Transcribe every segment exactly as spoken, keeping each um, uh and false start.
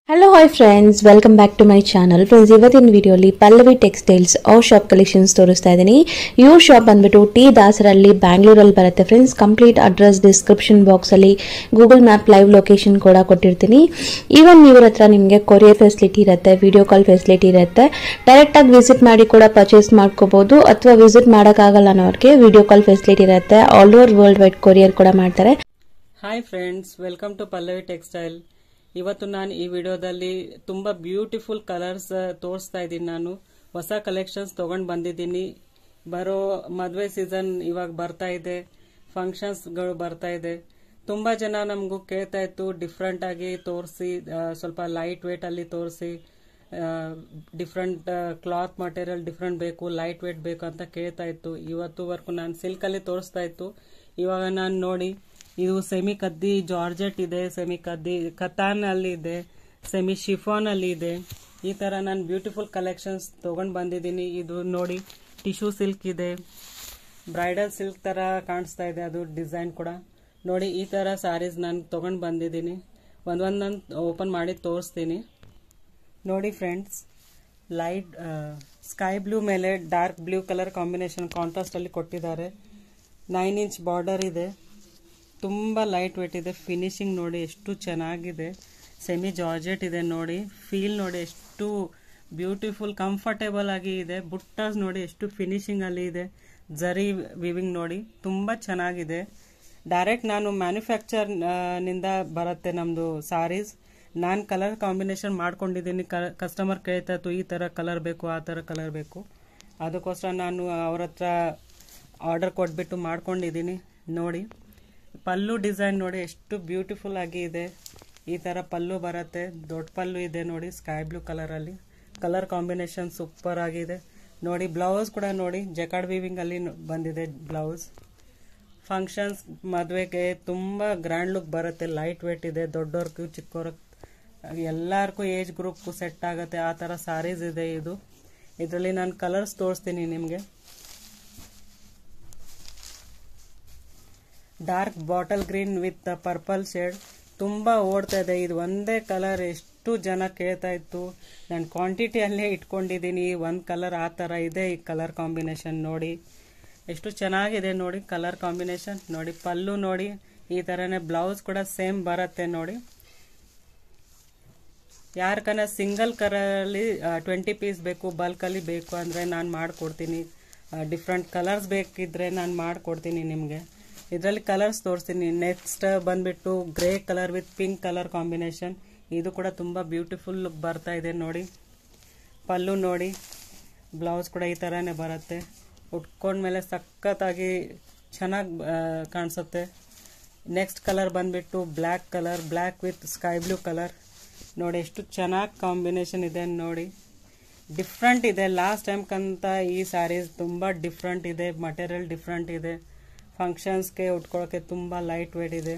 Hello hi friends, welcome back to my channel. Friends, ಇವತ್ತಿನ ವಿಡಿಯೋಲಿ Pallavi textiles ಅವ್ರ shop collections ತೋರಿಸ್ತಾ ಇದ್ದೀನಿ. ಇವ್ರ ಶಾಪ್ ಬಂದ್ಬಿಟ್ಟು ಟಿ ದಾಸರಲ್ಲಿ ಬ್ಯಾಂಗ್ಳೂರಲ್ಲಿ ಬರುತ್ತೆ ಫ್ರೆಂಡ್ಸ್. ಕಂಪ್ಲೀಟ್ ಅಡ್ರೆಸ್ ಡಿಸ್ಕ್ರಿಪ್ಷನ್ ಬಾಕ್ಸಲ್ಲಿ ಗೂಗಲ್ ಮ್ಯಾಪ್ ಲೈವ್ ಲೊಕೇಶನ್ ಕೂಡ ಕೊಟ್ಟಿರ್ತೀನಿ. ಈವನ್ ಇವ್ರ ಹತ್ರ ನಿಮಗೆ ಕೊರಿಯರ್ ಫೆಸಿಲಿಟಿ ಇರುತ್ತೆ, ವಿಡಿಯೋ ಕಾಲ್ ಫೆಸಿಲಿಟಿ ಇರುತ್ತೆ. ಡೈರೆಕ್ಟಾಗಿ ವಿಸಿಟ್ ಮಾಡಿ ಕೂಡ ಪರ್ಚೇಸ್ ಮಾಡ್ಕೋಬಹುದು, ಅಥವಾ ವಿಸಿಟ್ ಮಾಡೋಕ್ಕಾಗಲ್ಲ ಅನ್ನೋರಿಗೆ ವಿಡಿಯೋ ಕಾಲ್ ಫೆಸಿಲಿಟಿ ಇರುತ್ತೆ. All over world wide courier ಕೂಡ ಮಾಡ್ತಾರೆ. Hi friends, welcome to Pallavi textile. ಇವತ್ತು ನಾನು ಈ ವಿಡಿಯೋದಲ್ಲಿ ತುಂಬಾ ಬ್ಯೂಟಿಫುಲ್ ಕಲರ್ಸ್ ತೋರಿಸ್ತಾ ಇದ್ದೀನಿ. ನಾನು ಹೊಸ ಕಲೆಕ್ಷನ್ಸ್ ತಗೊಂಡು ಬಂದಿದ್ದೀನಿ. ಬರೋ ಮದುವೆ ಸೀಸನ್ ಇವಾಗ ಬರ್ತಾ ಇದೆ, ಫಂಕ್ಷನ್ಸ್ಗಳು ಬರ್ತಾ ಇದೆ. ತುಂಬಾ ಜನ ನಮಗೂ ಕೇಳ್ತಾ ಇತ್ತು, ಡಿಫ್ರೆಂಟ್ ಆಗಿ ತೋರಿಸಿ, ಸ್ವಲ್ಪ ಲೈಟ್ ವೇಟ್ ಅಲ್ಲಿ ತೋರಿಸಿ, ಡಿಫ್ರೆಂಟ್ ಕ್ಲಾತ್ ಮಟೀರಿಯಲ್ ಡಿಫ್ರೆಂಟ್ ಬೇಕು, ಲೈಟ್ ವೇಟ್ ಬೇಕು ಅಂತ ಕೇಳ್ತಾ ಇತ್ತು. ಇವತ್ತುವರೆಗೂ ನಾನು ಸಿಲ್ಕ್ ಅಲ್ಲಿ ತೋರಿಸ್ತಾ ಇತ್ತು. ಇವಾಗ ನಾನು ನೋಡಿ, ಇದು ಸೆಮಿ ಕದ್ದಿ ಜಾರ್ಜೆಟ್ ಇದೆ, ಸೆಮಿ ಕದ್ದಿ ಕತಾನ್ ಅಲ್ಲಿ ಇದೆ, ಸೆಮಿ ಶಿಫಾನ್ ಅಲ್ಲಿ ಇದೆ. ಈ ತರ ನಾನು ಬ್ಯೂಟಿಫುಲ್ ಕಲೆಕ್ಷನ್ಸ್ ತಗೊಂಡ್ ಬಂದಿದ್ದೀನಿ. ಇದು ನೋಡಿ, ಟಿಶ್ಯೂ ಸಿಲ್ಕ್ ಇದೆ, ಬ್ರೈಡಲ್ ಸಿಲ್ಕ್ ತರ ಕಾಣಿಸ್ತಾ ಇದೆ ಅದು ಡಿಸೈನ್ ಕೂಡ. ನೋಡಿ, ಈ ತರ ಸ್ಯಾರೀಸ್ ನಾನು ತಗೊಂಡ್ ಬಂದಿದ್ದೀನಿ. ಒಂದೊಂದ್ ನಾನು ಓಪನ್ ಮಾಡಿ ತೋರಿಸ್ತೀನಿ. ನೋಡಿ ಫ್ರೆಂಡ್ಸ್, ಲೈಟ್ ಸ್ಕೈ ಬ್ಲೂ ಮೇಲೆ dark blue colour combination contrast ಅಲ್ಲಿ ಕೊಟ್ಟಿದ್ದಾರೆ. ನೈನ್ ಇಂಚ್ ಬಾರ್ಡರ್ ಇದೆ, ತುಂಬಾ ಲೈಟ್ ವೇಟ್ ಇದೆ. ಫಿನಿಶಿಂಗ್ ನೋಡಿ ಎಷ್ಟು ಚೆನ್ನಾಗಿದೆ. ಸೆಮಿ ಜಾರ್ಜೆಟ್ ಇದೆ ನೋಡಿ, ಫೀಲ್ ನೋಡಿ ಎಷ್ಟು ಬ್ಯೂಟಿಫುಲ್ ಕಂಫರ್ಟೇಬಲ್ ಆಗಿ ಇದೆ. ಬುಟ್ಟಾಸ್ ನೋಡಿ ಎಷ್ಟು ಫಿನಿಶಿಂಗ್ ಅಲ್ಲಿ ಇದೆ. ಜರಿ ವಿವಿಂಗ್ ನೋಡಿ ತುಂಬಾ ಚೆನ್ನಾಗಿದೆ. ಡೈರೆಕ್ಟ್ ನಾನು ಮ್ಯಾನುಫ್ಯಾಕ್ಚರ್ ನಿಂದ ಬರುತ್ತೆ ನಮ್ದು ಸಾರೀಸ್. ನಾನು ಕಲರ್ ಕಾಂಬಿನೇಷನ್ ಮಾಡ್ಕೊಂಡಿದ್ದೀನಿ. ಕಸ್ಟಮರ್ ಕೇಳ್ತಾ ಇತ್ತು, ಈ ತರ ಕಲರ್ ಬೇಕು, ಆ ತರ ಕಲರ್ ಬೇಕು. ಅದಕ್ಕೋಸ್ಕರ ನಾನು ಅವ್ರ ಹತ್ರ ಆರ್ಡರ್ ಕೊಟ್ಬಿಟ್ಟು ಮಾಡ್ಕೊಂಡಿದ್ದೀನಿ. ನೋಡಿ, ಪಲ್ಲು ಡಿಸೈನ್ ನೋಡಿ ಎಷ್ಟು ಬ್ಯೂಟಿಫುಲ್ ಆಗಿ ಇದೆ. ಈ ತರ ಪಲ್ಲು ಬರುತ್ತೆ, ದೊಡ್ಡ ಪಲ್ಲು ಇದೆ ನೋಡಿ, ಸ್ಕೈ ಬ್ಲೂ ಕಲರ್ ಅಲ್ಲಿ. ಕಲರ್ ಕಾಂಬಿನೇಷನ್ ಸೂಪರ್ ಆಗಿದೆ ನೋಡಿ. ಬ್ಲೌಸ್ ಕೂಡ ನೋಡಿ, ಜಕಾರ್ಡ್ ವೀವಿಂಗ್ ಅಲ್ಲಿ ಬಂದಿದೆ ಬ್ಲೌಸ್. ಫಂಕ್ಷನ್ಸ್ ಮದುವೆಗೆ ತುಂಬಾ ಗ್ರ್ಯಾಂಡ್ ಲುಕ್ ಬರುತ್ತೆ. ಲೈಟ್ ವೇಟ್ ಇದೆ, ದೊಡ್ಡವ್ರಿಗೂ ಚಿಕ್ಕವ್ರಿಗೆ ಎಲ್ಲಾರ್ಗೂ ಏಜ್ ಗ್ರೂಪ್ ಸೆಟ್ ಆಗುತ್ತೆ ಆ ತರ ಸಾರೀಸ್ ಇದೆ ಇದು. ಇದರಲ್ಲಿ ನಾನು ಕಲರ್ಸ್ ತೋರಿಸ್ತೀನಿ ನಿಮ್ಗೆ. Dark bottle green with purple shade ತುಂಬಾ ಓಡ್ತಾ ಇದೆ. ಇದು ಒಂದೇ ಕಲರ್ ಎಷ್ಟು ಜನ ಕೇಳ್ತಾ ಇತ್ತು. ನಾನು ಕ್ವಾಂಟಿಟಿ ಅಲ್ಲೇ ಇಟ್ಕೊಂಡಿದ್ದೀನಿ. ಒಂದ್ ಕಲರ್ ಆ ತರ ಇದೆ ಈ ಕಲರ್ ಕಾಂಬಿನೇಷನ್. ನೋಡಿ ಎಷ್ಟು ಚೆನ್ನಾಗಿದೆ ನೋಡಿ ಕಲರ್ ಕಾಂಬಿನೇಷನ್. ನೋಡಿ ಪಲ್ಲು ನೋಡಿ, ಈ ತರನೇ ಬ್ಲೌಸ್ ಕೂಡ ಸೇಮ್ ಬರುತ್ತೆ ನೋಡಿ. ಯಾರ್ಕನ ಸಿಂಗಲ್ ಕಲರ್ ಅಲ್ಲಿ ಟ್ವೆಂಟಿ ಪೀಸ್ ಬೇಕು, ಬಲ್ಕ್ ಅಲ್ಲಿ ಬೇಕು ಅಂದ್ರೆ ನಾನು ಮಾಡ್ಕೊಡ್ತೀನಿ. ಡಿಫ್ರೆಂಟ್ ಕಲರ್ಸ್ ಬೇಕಿದ್ರೆ ನಾನು ಮಾಡ್ಕೊಡ್ತೀನಿ ನಿಮ್ಗೆ. ಇದರಲ್ಲಿ ಕಲರ್ಸ್ ತೋರಿಸ್ತೀನಿ. ನೆಕ್ಸ್ಟ್ ಬಂದ್ಬಿಟ್ಟು grey colour with pink colour combination. ಇದು ಕೂಡ ತುಂಬಾ ಬ್ಯೂಟಿಫುಲ್ ಲುಕ್ ಬರ್ತಾ ಇದೆ ನೋಡಿ. ಪಲ್ಲು ನೋಡಿ, ಬ್ಲೌಸ್ ಕೂಡ ಈ ತರಾನೇ ಬರುತ್ತೆ. ಉಟ್ಕೊಂಡ್ಮೇಲೆ ಸಖತ್ತಾಗಿ ಚೆನ್ನಾಗಿ ಕಾಣಿಸುತ್ತೆ. ನೆಕ್ಸ್ಟ್ ಕಲರ್ ಬಂದ್ಬಿಟ್ಟು black colour, black with sky blue colour. ನೋಡಿ ಎಷ್ಟು ಚೆನ್ನಾಗಿ ಕಾಂಬಿನೇಷನ್ ಇದೆ ನೋಡಿ. ಡಿಫ್ರೆಂಟ್ ಇದೆ. ಲಾಸ್ಟ್ ಟೈಮ್ ಕಂತ ಈ ಸ್ಯಾರೀಸ್ ತುಂಬಾ ಡಿಫ್ರೆಂಟ್ ಇದೆ. ಮಟೀರಿಯಲ್ ಡಿಫ್ರೆಂಟ್ ಇದೆ. ಫಂಕ್ಷನ್ಸ್ಗೆ ಉಟ್ಕೊಳ್ಳೋಕೆ ತುಂಬಾ ಲೈಟ್ ವೇಟ್ ಇದೆ.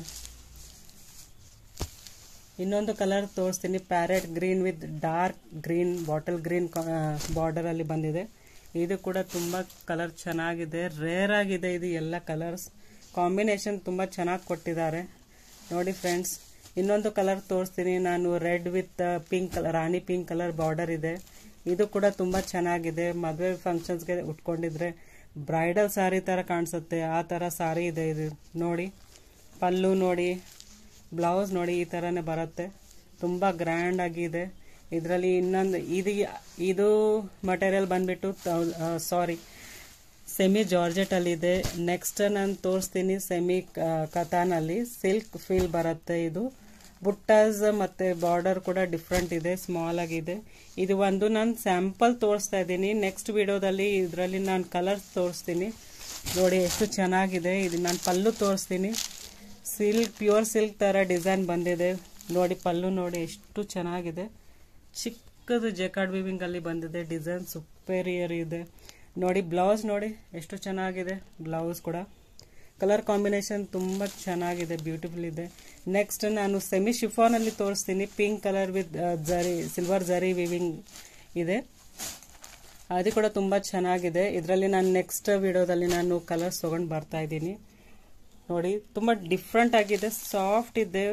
ಇನ್ನೊಂದು ಕಲರ್ ತೋರಿಸ್ತೀನಿ. Parrot green with dark green, bottle green border ಅಲ್ಲಿ ಬಂದಿದೆ. ಇದು ಕೂಡ ತುಂಬಾ ಕಲರ್ ಚೆನ್ನಾಗಿದೆ. ರೇರ್ ಆಗಿದೆ ಇದು ಎಲ್ಲ ಕಲರ್ಸ್ ಕಾಂಬಿನೇಷನ್ ತುಂಬಾ ಚೆನ್ನಾಗಿ ಕೊಟ್ಟಿದ್ದಾರೆ ನೋಡಿ ಫ್ರೆಂಡ್ಸ್. ಇನ್ನೊಂದು ಕಲರ್ ತೋರಿಸ್ತೀನಿ ನಾನು. Red with pink colour, rani pink colour border ಇದೆ. ಇದು ಕೂಡ ತುಂಬಾ ಚೆನ್ನಾಗಿದೆ. ಮದುವೆ ಫಂಕ್ಷನ್ಸ್ಗೆ ಉಟ್ಕೊಂಡಿದ್ರೆ ಬ್ರೈಡಲ್ ಸಾರಿ ತರ ಕಾಣಿಸುತ್ತೆ, ಆ ತರ ಸಾರಿ ಇದೆ ಇದು ನೋಡಿ. ಪಲ್ಲು ನೋಡಿ, ಬ್ಲೌಸ್ ನೋಡಿ, ಈ ತರನೇ ಬರುತ್ತೆ. ತುಂಬಾ ಗ್ರ್ಯಾಂಡ್ ಆಗಿದೆ. ಇದರಲ್ಲಿ ಇನ್ನೊಂದು ಇದು ಇದು ಮಟೀರಿಯಲ್ ಬಂದ್ಬಿಟ್ಟು ಸಾರಿ ಸೆಮಿ ಜಾರ್ಜೆಟ್ ಅಲ್ಲಿ ಇದೆ. ನೆಕ್ಸ್ಟ್ ನಾನು ತೋರಿಸ್ತೀನಿ ಸೆಮಿ ಕತಾನ್ ಅಲ್ಲಿ. ಸಿಲ್ಕ್ ಫೀಲ್ ಬರುತ್ತೆ ಇದು. ಬುಟ್ಟಾಸ್ ಮತ್ತೆ ಬಾರ್ಡರ್ ಕೂಡ ಡಿಫ್ರೆಂಟ್ ಇದೆ, ಸ್ಮಾಲ್ ಆಗಿದೆ. ಇದು ಒಂದು ನಾನು ಸ್ಯಾಂಪಲ್ ತೋರಿಸ್ತಾ ಇದ್ದೀನಿ. ನೆಕ್ಸ್ಟ್ ವಿಡಿಯೋದಲ್ಲಿ ಇದರಲ್ಲಿ ನಾನು ಕಲರ್ಸ್ ತೋರಿಸ್ತೀನಿ. ನೋಡಿ ಎಷ್ಟು ಚೆನ್ನಾಗಿದೆ. ಇದು ನಾನು ಪಲ್ಲು ತೋರಿಸ್ತೀನಿ. ಸಿಲ್ಕ್, ಪ್ಯೂರ್ ಸಿಲ್ಕ್ ತರ ಡಿಸೈನ್ ಬಂದಿದೆ ನೋಡಿ. ಪಲ್ಲು ನೋಡಿ ಎಷ್ಟು ಚೆನ್ನಾಗಿದೆ. ಚಿಕ್ಕದು ಜಕಾರ್ಡ್ ವೀವಿಂಗ್ ಅಲ್ಲಿ ಬಂದಿದೆ. ಡಿಸೈನ್ ಸುಪೀರಿಯರ್ ಇದೆ ನೋಡಿ. ಬ್ಲೌಸ್ ನೋಡಿ ಎಷ್ಟು ಚೆನ್ನಾಗಿದೆ. ಬ್ಲೌಸ್ ಕೂಡ ಕಲರ್ ಕಾಂಬಿನೇಷನ್ ತುಂಬಾ ಚೆನ್ನಾಗಿದೆ, ಬ್ಯೂಟಿಫುಲ್ ಇದೆ. ನೆಕ್ಸ್ಟ್ ನಾನು ಸೆಮಿ ಶಿಫಾನ್ ಅಲ್ಲಿ ತೋರಿಸ್ತೀನಿ. Pink colour with zari, silver zari weaving ಇದೆ. ಅದು ಕೂಡ ತುಂಬಾ ಚೆನ್ನಾಗಿದೆ. ಇದರಲ್ಲಿ ನಾನು ನೆಕ್ಸ್ಟ್ ವಿಡಿಯೋದಲ್ಲಿ ನಾನು ಕಲರ್ಸ್ ತಗೊಂಡು ಬರ್ತಾ ಇದ್ದೀನಿ ನೋಡಿ. ತುಂಬಾ ಡಿಫ್ರೆಂಟ್ ಆಗಿದೆ, ಸಾಫ್ಟ್ ಇದೆ.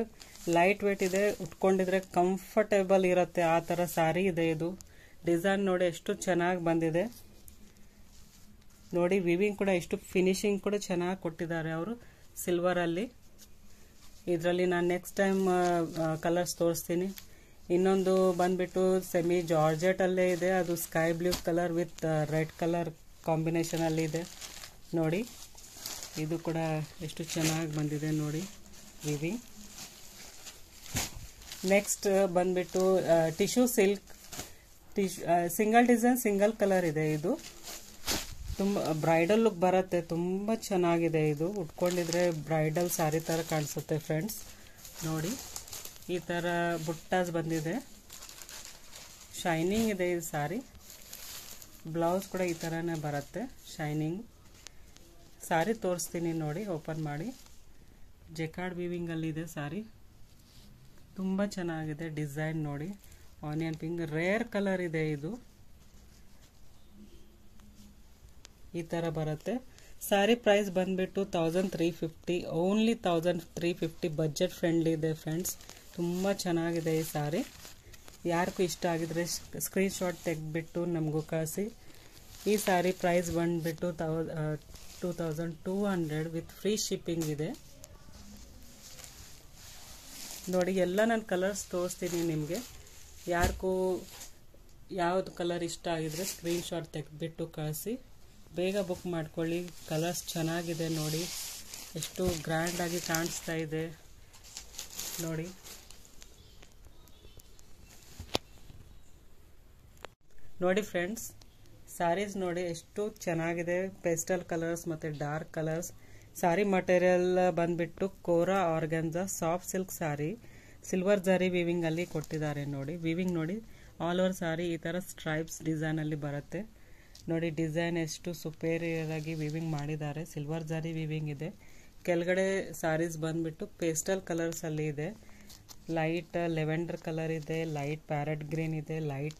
ಲೈಟ್ ವೇಟ್ ಇದೆ, ಉಟ್ಕೊಂಡಿದ್ರೆ ಕಂಫರ್ಟೇಬಲ್ ಇರುತ್ತೆ ಆ ಥರ ಸಾರಿ ಇದೆ ಇದು. ಡಿಸೈನ್ ನೋಡಿ ಎಷ್ಟು ಚೆನ್ನಾಗಿ ಬಂದಿದೆ ನೋಡಿ. ವಿವಿಂಗ್ ಕೂಡ ಎಷ್ಟು ಫಿನಿಶಿಂಗ್ ಕೂಡ ಚೆನ್ನಾಗಿ ಕೊಟ್ಟಿದ್ದಾರೆ ಅವರು ಸಿಲ್ವರಲ್ಲಿ. ಇದರಲ್ಲಿ ನಾನು ನೆಕ್ಸ್ಟ್ ಟೈಮ್ ಕಲರ್ಸ್ ತೋರಿಸ್ತೀನಿ. ಇನ್ನೊಂದು ಬಂದ್ಬಿಟ್ಟು ಸೆಮಿ ಜಾರ್ಜೆಟ್ ಅಲ್ಲೇ ಇದೆ, ಅದು sky blue colour with red colour combination ಅಲ್ಲಿ ಇದೆ ನೋಡಿ. ಇದು ಕೂಡ ಎಷ್ಟು ಚೆನ್ನಾಗಿ ಬಂದಿದೆ ನೋಡಿ ವಿವಿಂಗ್. ನೆಕ್ಸ್ಟ್ ಬಂದ್ಬಿಟ್ಟು ಟಿಶ್ಯೂ ಸಿಲ್ಕ್, ಟಿಶ್ ಸಿಂಗಲ್ ಡಿಸೈನ್ ಸಿಂಗಲ್ ಕಲರ್ ಇದೆ. ಇದು ತುಂಬ ಬ್ರೈಡಲ್ ಲುಕ್ ಬರುತ್ತೆ, ತುಂಬ ಚೆನ್ನಾಗಿದೆ ಇದು. ಉಟ್ಕೊಂಡಿದ್ರೆ ಬ್ರೈಡಲ್ ಸಾರಿ ಥರ ಕಾಣಿಸುತ್ತೆ ಫ್ರೆಂಡ್ಸ್ ನೋಡಿ. ಈ ಥರ ಬುಟ್ಟಾಸ್ ಬಂದಿದೆ, ಶೈನಿಂಗ್ ಇದೆ ಇದು ಸಾರಿ. ಬ್ಲೌಸ್ ಕೂಡ ಈ ಥರನೇ ಬರುತ್ತೆ ಶೈನಿಂಗ್. ಸಾರಿ ತೋರಿಸ್ತೀನಿ ನೋಡಿ, ಓಪನ್ ಮಾಡಿ. ಜೆಕಾರ್ಡ್ ವೀವಿಂಗಲ್ಲಿ ಇದೆ ಸಾರಿ, ತುಂಬ ಚೆನ್ನಾಗಿದೆ ಡಿಸೈನ್ ನೋಡಿ. ಆನಿಯನ್ ಪಿಂಕ್ ರೇರ್ ಕಲರ್ ಇದೆ ಇದು, ಈ ಥರ ಬರುತ್ತೆ. ಸಾರಿ ಪ್ರೈಸ್ ಬಂದ್ಬಿಟ್ಟು thousand three fifty only thousand three fifty budget friendly ಇದೆ ಫ್ರೆಂಡ್ಸ್. ತುಂಬ ಚೆನ್ನಾಗಿದೆ ಈ ಸಾರಿ. ಯಾರಿಗೂ ಇಷ್ಟ ಆಗಿದ್ರೆ ಸ್ಕ್ರೀನ್ ಶಾಟ್ ತೆಗೆದ್ಬಿಟ್ಟು ನಮಗೂ ಕಳಿಸಿ. ಈ ಸಾರಿ ಪ್ರೈಸ್ ಬಂದ್ಬಿಟ್ಟು ತೌ two thousand two hundred with free shipping ಇದೆ ನೋಡಿ. ಎಲ್ಲ ನಾನು ಕಲರ್ಸ್ ತೋರಿಸ್ತೀನಿ ನಿಮಗೆ. ಯಾರಿಗೂ ಯಾವುದು ಕಲರ್ ಇಷ್ಟ ಆಗಿದ್ರೆ ಸ್ಕ್ರೀನ್ ಶಾಟ್ ತೆಗೆದ್ಬಿಟ್ಟು ಕಳಿಸಿ. ಬೇಗ ಬುಕ್ ಮಾಡ್ಕೊಳ್ಳಿ. ಕಲರ್ಸ್ ಚೆನ್ನಾಗಿದೆ ನೋಡಿ, ಎಷ್ಟು ಗ್ರ್ಯಾಂಡ್ ಆಗಿ ಕಾಣಿಸ್ತಾ ಇದೆ ನೋಡಿ. ನೋಡಿ ಫ್ರೆಂಡ್ಸ್, ಸ್ಯಾರೀಸ್ ನೋಡಿ ಎಷ್ಟು ಚೆನ್ನಾಗಿದೆ. ಪೇಸ್ಟಲ್ ಕಲರ್ಸ್ ಮತ್ತು ಡಾರ್ಕ್ ಕಲರ್ಸ್. ಸಾರಿ ಮಟೀರಿಯಲ್ ಬಂದ್ಬಿಟ್ಟು kora organza soft silk sari, silver zari weaving ಅಲ್ಲಿ ಕೊಟ್ಟಿದ್ದಾರೆ ನೋಡಿ. ವಿವಿಂಗ್ ನೋಡಿ, ಆಲ್ ಓವರ್ ಸಾರಿ ಈ ಥರ ಸ್ಟ್ರೈಪ್ಸ್ ಡಿಸೈನ್ ಅಲ್ಲಿ ಬರುತ್ತೆ ನೋಡಿ. ಡಿಸೈನ್ ಎಷ್ಟು ಸುಪೇರಿಯರ್ ಆಗಿ ವಿವಿಂಗ್ ಮಾಡಿದ್ದಾರೆ. ಸಿಲ್ವರ್ ಜರಿ ವಿವಿಂಗ್ ಇದೆ. ಕೆಳಗಡೆ ಸಾರೀಸ್ ಬಂದ್ಬಿಟ್ಟು ಪೇಸ್ಟಲ್ ಕಲರ್ಸ್ ಅಲ್ಲಿ ಇದೆ. ಲೈಟ್ ಲೆವೆಂಡರ್ ಕಲರ್ ಇದೆ, ಲೈಟ್ ಪ್ಯಾರೆಟ್ ಗ್ರೀನ್ ಇದೆ, ಲೈಟ್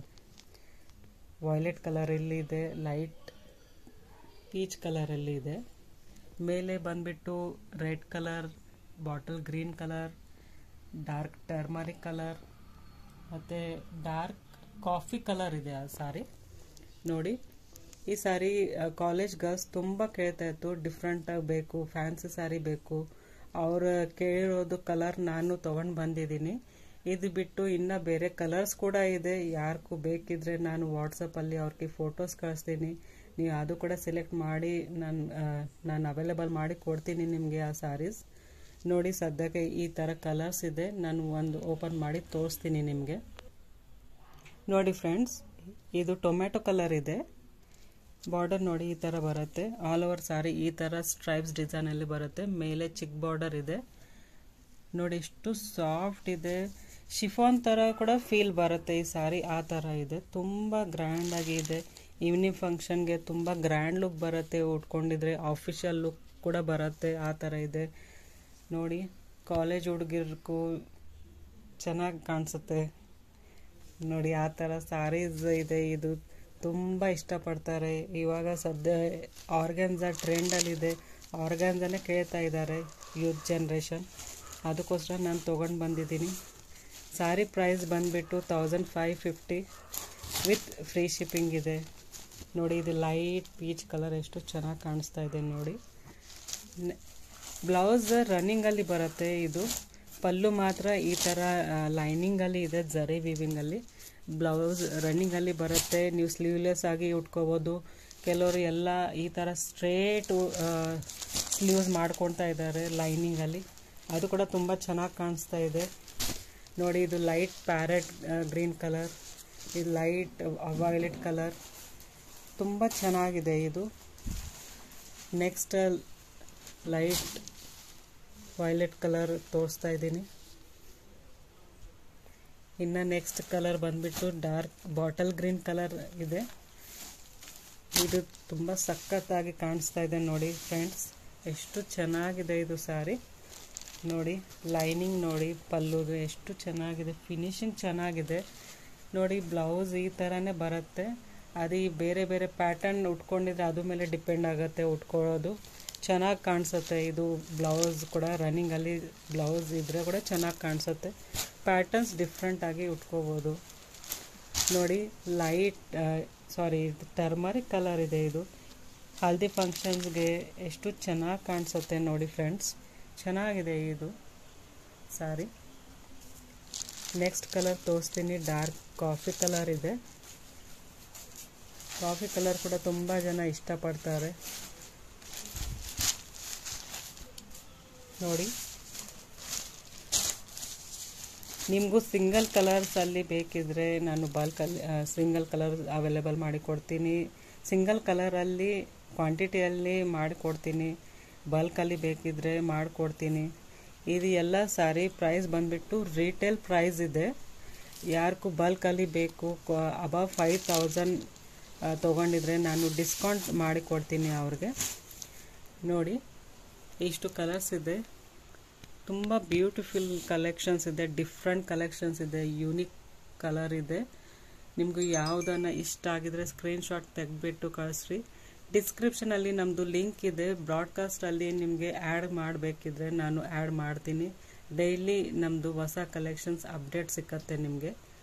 ವಾಯ್ಲೆಟ್ ಕಲರ್ ಅಲ್ಲಿ ಇದೆ, ಲೈಟ್ ಪೀಚ್ ಕಲರ್ ಅಲ್ಲಿ ಇದೆ. ಮೇಲೆ ಬಂದ್ಬಿಟ್ಟು red colour, bottle green colour, dark turmeric colour ಮತ್ತು ಡಾರ್ಕ್ ಕಾಫಿ ಕಲರ್ ಇದೆ ಆ ಸಾರಿ ನೋಡಿ. ಈ ಸಾರಿ ಕಾಲೇಜ್ ಗರ್ಲ್ಸ್ ತುಂಬ ಕೇಳ್ತಾ ಇತ್ತು, ಡಿಫ್ರೆಂಟ್ ಆಗಿ ಬೇಕು, ಫ್ಯಾನ್ಸಿ ಸಾರಿ ಬೇಕು. ಅವ್ರು ಕೇಳಿರೋದು ಕಲರ್ ನಾನು ತೊಗೊಂಡು ಬಂದಿದ್ದೀನಿ. ಇದು ಬಿಟ್ಟು ಇನ್ನು ಬೇರೆ ಕಲರ್ಸ್ ಕೂಡ ಇದೆ. ಯಾರಿಗೂ ಬೇಕಿದ್ರೆ ನಾನು ವಾಟ್ಸಪ್ಪಲ್ಲಿ ಅವ್ರಿಗೆ ಫೋಟೋಸ್ ಕಳಿಸ್ತೀನಿ. ನೀವು ಅದು ಕೂಡ ಸೆಲೆಕ್ಟ್ ಮಾಡಿ ನಾನು ನಾನು ಅವೈಲೇಬಲ್ ಮಾಡಿ ಕೊಡ್ತೀನಿ ನಿಮಗೆ ಆ ಸಾರೀಸ್ ನೋಡಿ. ಸದ್ಯಕ್ಕೆ ಈ ಥರ ಕಲರ್ಸ್ ಇದೆ, ನಾನು ಒಂದು ಓಪನ್ ಮಾಡಿ ತೋರಿಸ್ತೀನಿ ನಿಮಗೆ ನೋಡಿ. ಫ್ರೆಂಡ್ಸ್, ಇದು ಟೊಮೆಟೊ ಕಲರ್ ಇದೆ. ಬಾರ್ಡರ್ ನೋಡಿ ಈ ಥರ ಬರುತ್ತೆ. ಆಲ್ ಓವರ್ ಸಾರಿ ಈ ಥರ ಸ್ಟ್ರೈಪ್ಸ್ ಡಿಸೈನಲ್ಲಿ ಬರುತ್ತೆ. ಮೇಲೆ ಚಿಕ್ ಬಾರ್ಡರ್ ಇದೆ ನೋಡಿ. ಎಷ್ಟು ಸಾಫ್ಟ್ ಇದೆ, ಶಿಫಾನ್ ಥರ ಕೂಡ ಫೀಲ್ ಬರುತ್ತೆ ಈ ಸಾರಿ. ಆ ಥರ ಇದೆ, ತುಂಬ ಗ್ರ್ಯಾಂಡ್ ಆಗಿ ಇದೆ. ಈವ್ನಿಂಗ್ ಫಂಕ್ಷನ್ಗೆ ತುಂಬ ಗ್ರ್ಯಾಂಡ್ ಲುಕ್ ಬರುತ್ತೆ. ಉಟ್ಕೊಂಡಿದ್ರೆ ಆಫಿಷಿಯಲ್ ಲುಕ್ ಕೂಡ ಬರುತ್ತೆ, ಆ ಥರ ಇದೆ ನೋಡಿ. ಕಾಲೇಜ್ ಹುಡುಗಿರ್ಗೂ ಚೆನ್ನಾಗಿ ಕಾಣಿಸುತ್ತೆ ನೋಡಿ. ಆ ಥರ ಸಾರೀಸ್ ಇದೆ. ಇದು ತುಂಬ ಇಷ್ಟಪಡ್ತಾರೆ. ಇವಾಗ ಸದ್ಯ ಆರ್ಗನ್ಜಾ ಟ್ರೆಂಡಲ್ಲಿದೆ, ಆರ್ಗನ್ಜಾನೇ ಕೇಳ್ತಾ ಇದ್ದಾರೆ ಯೂತ್ ಜನ್ರೇಷನ್. ಅದಕ್ಕೋಸ್ಕರ ನಾನು ತೊಗೊಂಡು ಬಂದಿದ್ದೀನಿ. ಸಾರಿ ಪ್ರೈಸ್ ಬಂದುಬಿಟ್ಟು thousand five fifty with free shipping ಇದೆ ನೋಡಿ. ಇದು ಲೈಟ್ ಪೀಚ್ ಕಲರ್ ಎಷ್ಟು ಚೆನ್ನಾಗಿ ಕಾಣಿಸ್ತಾ ಇದೆ ನೋಡಿ. ಬ್ಲೌಸ್ ರನ್ನಿಂಗಲ್ಲಿ ಬರುತ್ತೆ. ಇದು ಪಲ್ಲು ಮಾತ್ರ ಈ ಥರ ಲೈನಿಂಗಲ್ಲಿ ಇದೆ, ಜರಿ ವಿವಿಂಗಲ್ಲಿ. ಬ್ಲೌಸ್ ರನ್ನಿಂಗಲ್ಲಿ ಬರುತ್ತೆ. ನೀವು ಸ್ಲೀವ್ಲೆಸ್ ಆಗಿ ಉಟ್ಕೋಬೋದು. ಕೆಲವರು ಎಲ್ಲ ಈ ಥರ ಸ್ಟ್ರೇಟ್ ಸ್ಲೀವ್ಸ್ ಮಾಡ್ಕೊಳ್ತಾ ಇದ್ದಾರೆ ಲೈನಿಂಗಲ್ಲಿ, ಅದು ಕೂಡ ತುಂಬ ಚೆನ್ನಾಗಿ ಕಾಣಿಸ್ತಾ ಇದೆ ನೋಡಿ. ಇದು ಲೈಟ್ ಪ್ಯಾರೆಟ್ ಗ್ರೀನ್ ಕಲರ್, ಇದು ಲೈಟ್ ವಾಯ್ಲೆಟ್ ಕಲರ್, ತುಂಬ ಚೆನ್ನಾಗಿದೆ ಇದು. ನೆಕ್ಸ್ಟ್ ಲೈಟ್ ವಾಯ್ಲೆಟ್ ಕಲರ್ ತೋರಿಸ್ತಾ ಇದ್ದೀನಿ. ಇನ್ನು ನೆಕ್ಸ್ಟ್ ಕಲರ್ ಬಂದ್ಬಿಟ್ಟು ಡಾರ್ಕ್ ಬಾಟಲ್ ಗ್ರೀನ್ ಕಲರ್ ಇದೆ. ಇದು ತುಂಬ ಸಖತ್ತಾಗಿ ಕಾಣಿಸ್ತಾ ಇದೆ ನೋಡಿ ಫ್ರೆಂಡ್ಸ್. ಎಷ್ಟು ಚೆನ್ನಾಗಿದೆ ಇದು ಸಾರಿ ನೋಡಿ. ಲೈನಿಂಗ್ ನೋಡಿ, ಪಲ್ಲುದು ಎಷ್ಟು ಚೆನ್ನಾಗಿದೆ, ಫಿನಿಶಿಂಗ್ ಚೆನ್ನಾಗಿದೆ ನೋಡಿ. ಬ್ಲೌಸ್ ಈ ಥರನೇ ಬರುತ್ತೆ. ಅದು ಬೇರೆ ಬೇರೆ ಪ್ಯಾಟರ್ನ್ ಉಟ್ಕೊಂಡಿದ್ರೆ ಅದ್ರ ಮೇಲೆ ಡಿಪೆಂಡ್ ಆಗುತ್ತೆ ಉಟ್ಕೊಳ್ಳೋದು. ಚೆನ್ನಾಗಿ ಕಾಣಿಸುತ್ತೆ. ಇದು ಬ್ಲೌಸ್ ಕೂಡ ರನ್ನಿಂಗಲ್ಲಿ ಬ್ಲೌಸ್ ಇದ್ದರೆ ಕೂಡ ಚೆನ್ನಾಗಿ ಕಾಣಿಸುತ್ತೆ. ಪ್ಯಾಟರ್ನ್ಸ್ ಡಿಫ್ರೆಂಟಾಗಿ ಉಟ್ಕೋಬೋದು ನೋಡಿ. ಲೈಟ್ ಸಾರಿ ಟರ್ಮರಿಕ್ ಕಲರ್ ಇದೆ. ಇದು ಹಲ್ದಿ ಫಂಕ್ಷನ್ಸ್ಗೆ ಎಷ್ಟು ಚೆನ್ನಾಗಿ ಕಾಣಿಸುತ್ತೆ ನೋಡಿ ಫ್ರೆಂಡ್ಸ್. ಚೆನ್ನಾಗಿದೆ ಇದು ಸಾರಿ. ನೆಕ್ಸ್ಟ್ ಕಲರ್ ತೋರಿಸ್ತೀನಿ. ಡಾರ್ಕ್ ಕಾಫಿ ಕಲರ್ ಇದೆ. ಕಾಫಿ ಕಲರ್ ಕೂಡ ತುಂಬ ಜನ ಇಷ್ಟಪಡ್ತಾರೆ ನೋಡಿ. ನಿಮಗೂ ಸಿಂಗಲ್ ಕಲರ್ಸಲ್ಲಿ ಬೇಕಿದ್ರೆ ನಾನು ಬಲ್ಕಲ್ಲಿ ಸಿಂಗಲ್ ಕಲರ್ ಅವೈಲೇಬಲ್ ಮಾಡಿಕೊಡ್ತೀನಿ. ಸಿಂಗಲ್ ಕಲರಲ್ಲಿ ಕ್ವಾಂಟಿಟಿಯಲ್ಲಿ ಮಾಡಿಕೊಡ್ತೀನಿ. ಬಲ್ಕಲ್ಲಿ ಬೇಕಿದ್ರೆ ಮಾಡಿಕೊಡ್ತೀನಿ. ಇದು ಎಲ್ಲ ಸಾರಿ ಪ್ರೈಸ್ ಬಂದುಬಿಟ್ಟು ರಿಟೇಲ್ ಪ್ರೈಸ್ ಇದೆ. ಯಾರಿಗೂ ಬಲ್ಕಲ್ಲಿ ಬೇಕು ಅಬವ್ ಫೈವ್ ತೌಸಂಡ್ ತೊಗೊಂಡಿದ್ರೆ ನಾನು ಡಿಸ್ಕೌಂಟ್ ಮಾಡಿಕೊಡ್ತೀನಿ ಅವ್ರಿಗೆ ನೋಡಿ. ಇಷ್ಟು ಕಲರ್ಸ್ ಇದೆ. ತುಂಬ ಬ್ಯೂಟಿಫುಲ್ ಕಲೆಕ್ಷನ್ಸ್ ಇದೆ. ಡಿಫ್ರೆಂಟ್ ಕಲೆಕ್ಷನ್ಸ್ ಇದೆ. ಯೂನಿಕ್ ಕಲರ್ ಇದೆ. ನಿಮಗೂ ಯಾವುದನ್ನು ಇಷ್ಟ ಆಗಿದ್ರೆ ಸ್ಕ್ರೀನ್ಶಾಟ್ ತೆಗೆದ್ಬಿಟ್ಟು ಕಳಿಸ್ರಿ. ಡಿಸ್ಕ್ರಿಪ್ಷನಲ್ಲಿ ನಮ್ಮದು ಲಿಂಕ್ ಇದೆ. ಬ್ರಾಡ್ಕಾಸ್ಟಲ್ಲಿ ನಿಮಗೆ ಆ್ಯಡ್ ಮಾಡಬೇಕಿದ್ರೆ ನಾನು ಆ್ಯಡ್ ಮಾಡ್ತೀನಿ. ಡೈಲಿ ನಮ್ಮದು ಹೊಸ ಕಲೆಕ್ಷನ್ಸ್ ಅಪ್ಡೇಟ್ ಸಿಕ್ಕತ್ತೆ ನಿಮಗೆ.